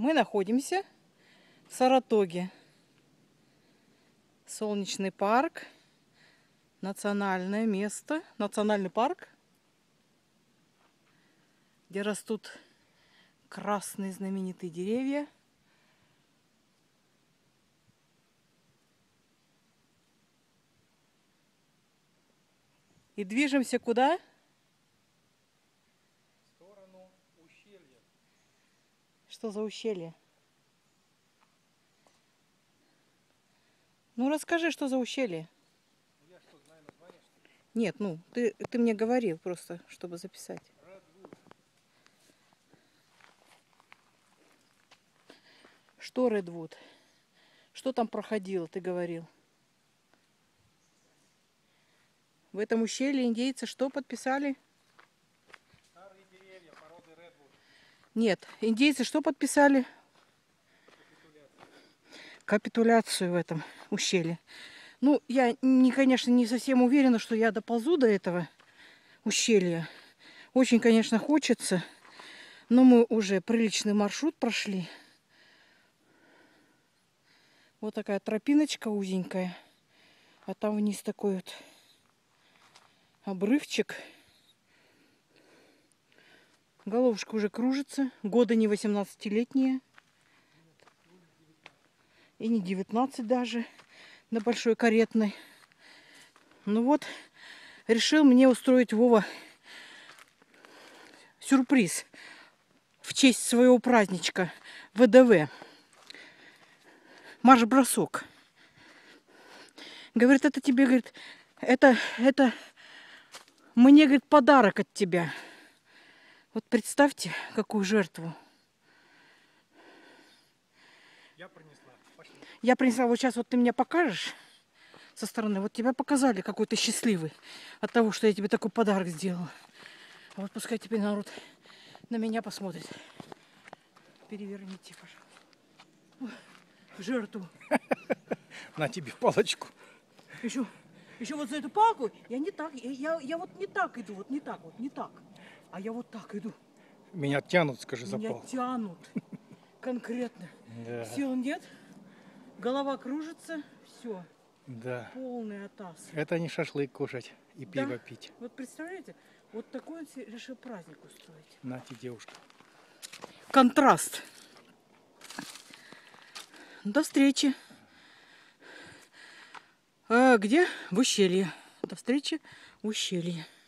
Мы находимся в Саратоге. Солнечный парк. Национальное место. Национальный парк, где растут красные знаменитые деревья. И движемся куда? В сторону ущелья. Что за ущелье? Ну расскажи, что за ущелье? Я что, знаю название, что ли? Нет, ну, ты мне говорил просто, чтобы записать. Редвуд. Что Редвуд? Что там проходило, ты говорил? В этом ущелье индейцы что подписали? Старые деревья породы Редвуд. Нет, индейцы что подписали? Капитуляцию в этом ущелье. Ну, я, конечно, не совсем уверена, что я доползу до этого ущелья. Очень, конечно, хочется, но мы уже приличный маршрут прошли. Вот такая тропиночка узенькая, а там вниз такой вот обрывчик. Головушка уже кружится, годы не 18-летние. И не 19 даже, на большой каретной. Ну вот, решил мне устроить Вова сюрприз в честь своего праздничка ВДВ. Марш-бросок. Говорит, это тебе, говорит, это мне, говорит, подарок от тебя. Вот представьте, какую жертву. Я принесла. Пошли. Я принесла, вот сейчас вот ты мне покажешь со стороны. Вот тебя показали, какой ты счастливый от того, что я тебе такой подарок сделала. А вот пускай теперь народ на меня посмотрит. Переверните, пожалуйста. Жертву. На тебе палочку. Еще вот за эту палку я не так, я вот не так иду, вот не так. А я вот так иду. Меня тянут, скажи, за Меня палку. тянут. Конкретно. Да. Сил нет. Голова кружится. Все. Да. Полный атас. Это не шашлык кушать и Да. пиво пить. Вот представляете, вот такой он себе решил праздник устроить. Нате, девушка. Контраст. До встречи. Где? В ущелье. До встречи в ущелье.